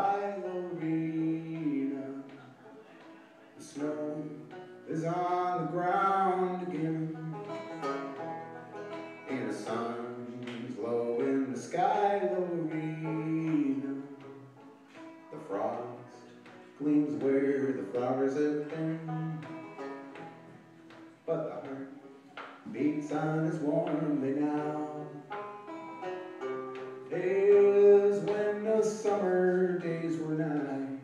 sky, Lorena. The snow is on the ground again, and the sun's low in the sky, Lorena. The frost gleams where the flowers have been, but the heart beats on as warmly now as when the summer days were nigh.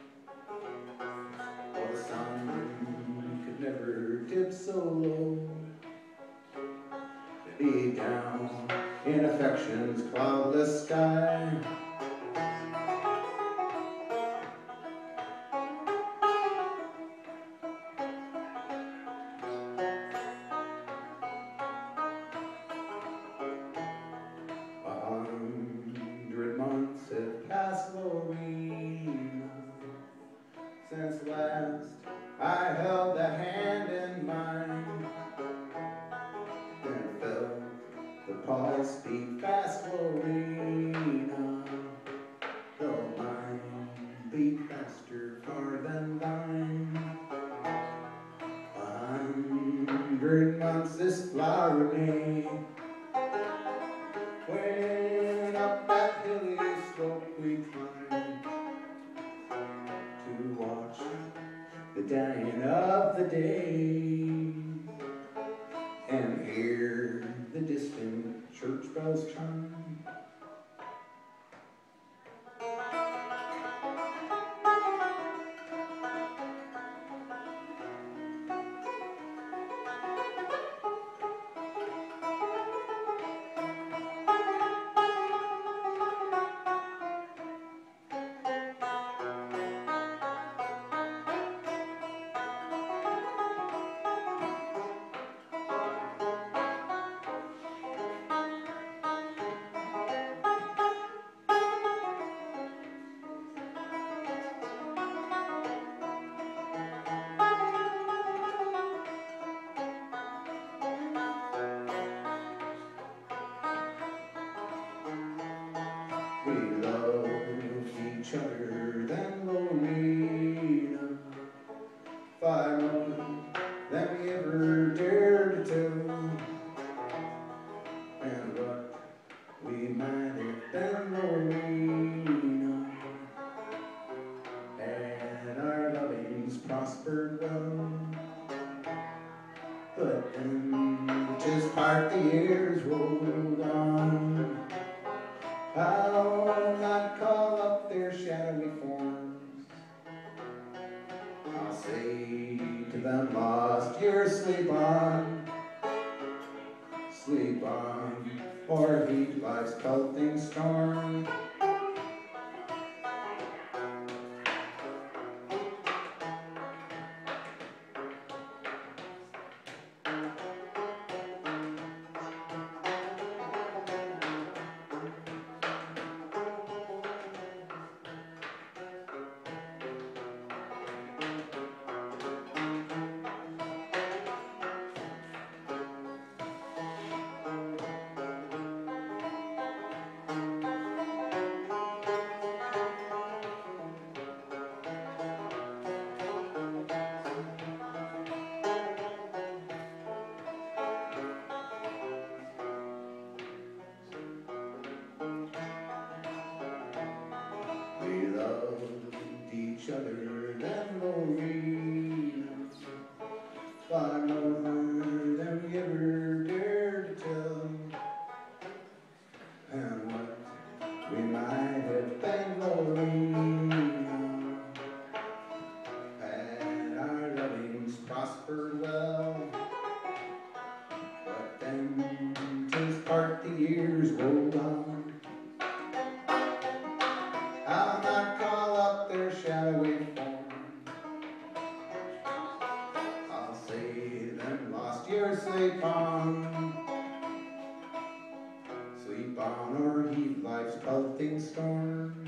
Oh, the sun could never dip so low, be down in affection's cloudless sky. Months have passed, Lorena, since last I held that hand in mine, and felt the pulse beat fast, Lorena, though mine beat faster far than thine. 100 months this flower may, when up that hilly slope we climb, to watch the dying of the day, and hear the distant church bells chime. We loved each other then, Lorena, far more than we ever dared to tell, and what we might have been, Lorena, had our lovings prospered well. But then, just part the years rolled on, I'll not call up their shadowy forms. I'll say to them, lost years, sleep on, or heed life's pelting storm. We loved each other then, Lorena, far more than we ever dared to tell, and what we might have been, Lorena, had our lovings prospered well. But then, 'tis part the years rolled on, I'll not call up their shadowy form. I'll say to them, lost years, sleep on, or heed life's pelting storm.